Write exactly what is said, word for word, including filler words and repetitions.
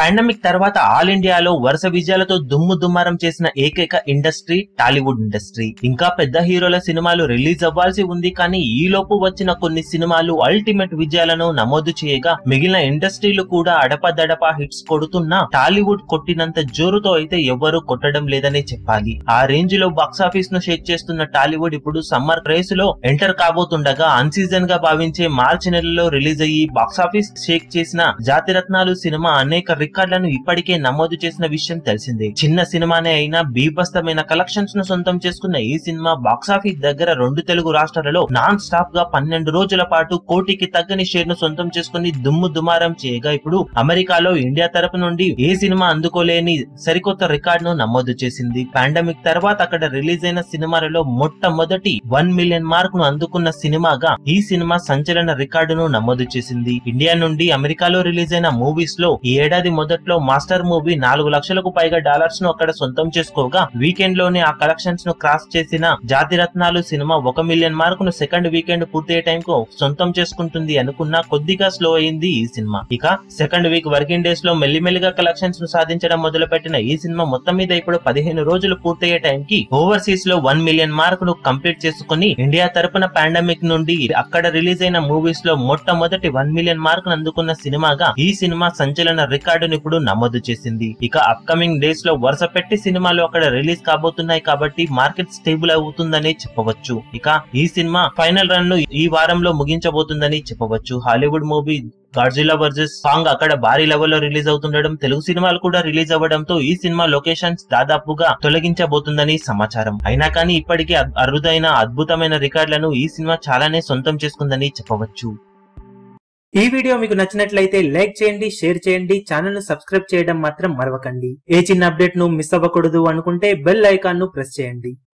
Pandemic తర్వాత all ఇండియాలో వరుస విజయాలతో దుమ్ము దుమ్మారం చేసిన ఏకైక ఇండస్ట్రీ టాలీవుడ్ ఇండస్ట్రీ. ఇంకా పెద్ద హీరోల సినిమాలు రిలీజ్ అవ్వాల్సి ఉంది, కానీ ఈ లోపు వచ్చిన కొన్ని సినిమాలు అల్టిమేట్ విజయాలను నమోదు చేయగా మిగిలిన ఇండస్ట్రీలు కూడా అడపదడపా హిట్స్ కొడుతున్నా టాలీవుడ్ కొట్టినంత జోరుతో అయితే ఎవ్వరూ కొట్టడం లేదనే చెప్పాలి. ఆ రేంజ్ లో బాక్సాఫీస్ ను షేక్ చేస్తున్న టాలీవుడ్ ఇప్పుడు సమ్మర్ రేస్ లో ఎంటర్ కాబోతుండగా అన్ సీజన్ గా భావించే మార్చి నెలలో రిలీజ్ అయ్యి బాక్సాఫీస్ షేక్ చేసిన జాతిరత్నాలు సినిమా అనేక రికార్డులను ఇప్పటికే నమోదు చేసిన విషయం తెలిసిందే. చిన్న సినిమానే అయినా బీభత్సమైన కలెక్షన్స్ ను సొంతం చేసుకున్న ఈ సినిమా బాక్సాఫీస్ దగ్గర రెండు తెలుగు రాష్ట్రాలలో నాన్ స్టాప్ గా పన్నెండు రోజుల పాటు కోటికి తగ్గని షేర్ ను సొంతం చేసుకుని దుమ్ము దుమారం చేయగా ఇప్పుడు అమెరికాలో ఇండియా తరపు నుండి ఏ సినిమా అందుకోలేని సరికొత్త రికార్డును నమోదు చేసింది. పాండమిక్ తర్వాత అక్కడ రిలీజ్ అయిన సినిమాలలో మొట్టమొదటి వన్ మిలియన్ మార్క్ ను అందుకున్న సినిమాగా ఈ సినిమా సంచలన రికార్డును నమోదు చేసింది. ఇండియా నుండి అమెరికాలో రిలీజ్ అయిన మూవీస్ లో ఈ ఏడాది మొదట్లో మాస్టర్ మూవీ నాలుగు లక్షలకు పైగా డాలర్స్ ను అక్కడ సొంతం చేసుకోగా వీకెండ్ లోనే ఆ కలెక్షన్స్ ను క్రాస్ చేసిన జాతిరత్నాలు సినిమా ఒక మిలియన్ మార్క్ ను సెకండ్ వీకెండ్ పూర్తయ్యే టైం కు సొంతం చేసుకుంటుంది అనుకున్నా కొద్దిగా స్లో అయింది ఈ సినిమా. ఇక సెకండ్ వీక్ వర్కింగ్ డేస్ లో మెల్లిమెల్లిగా కలెక్షన్స్ ను సాధించడం మొదలు పెట్టిన ఈ సినిమా మొత్తం మీద ఇప్పుడు పదిహేను రోజులు పూర్తయ్యే టైం కి ఓవర్సీస్ లో వన్ మిలియన్ మార్క్ ను కంప్లీట్ చేసుకుని ఇండియా తరపున పాండమిక్ నుండి అక్కడ రిలీజ్ అయిన మూవీస్ లో మొట్టమొదటి వన్ మిలియన్ మార్క్ ను అందుకున్న సినిమాగా ఈ సినిమా సంచలన రికార్డును ఇప్పుడు నమోదు చేసింది. ఇక అప్కమింగ్ డేస్ లో వరుస పెట్టి సినిమాలు అక్కడ రిలీజ్ కాబోతున్నాయి కాబట్టి మార్కెట్ స్టేబుల్ అవుతుందని చెప్పవచ్చు. ఇక ఈ సినిమా ఫైనల్ రన్ ను ఈ వారంలో ముగించబోతుందని చెప్పవచ్చు. Hollywood movie Godzilla versus Kong అక్కడ భారీ లెవెల్లో రిలీజ్ అవుతుండడం, తెలుగు సినిమాలు కూడా రిలీజ్ అవ్వడంతో ఈ సినిమా లొకేషన్స్ దాదాపుగా తొలగించబోతుందని సమాచారం. అయినా కానీ ఇప్పటికీ అరుదైన అద్భుతమైన రికార్డులను ఈ సినిమా చాలానే సొంతం చేసుకుందని చెప్పవచ్చు. ఈ వీడియో మీకు నచ్చినట్లయితే లైక్ చేయండి, షేర్ చేయండి, ఛానల్ ను సబ్స్క్రైబ్ చేయడం మాత్రం మరవకండి. ఏ చిన్న అప్డేట్ ను మిస్ అవ్వకూడదు అనుకుంటే బెల్ ఐకాన్ ను ప్రెస్ చేయండి.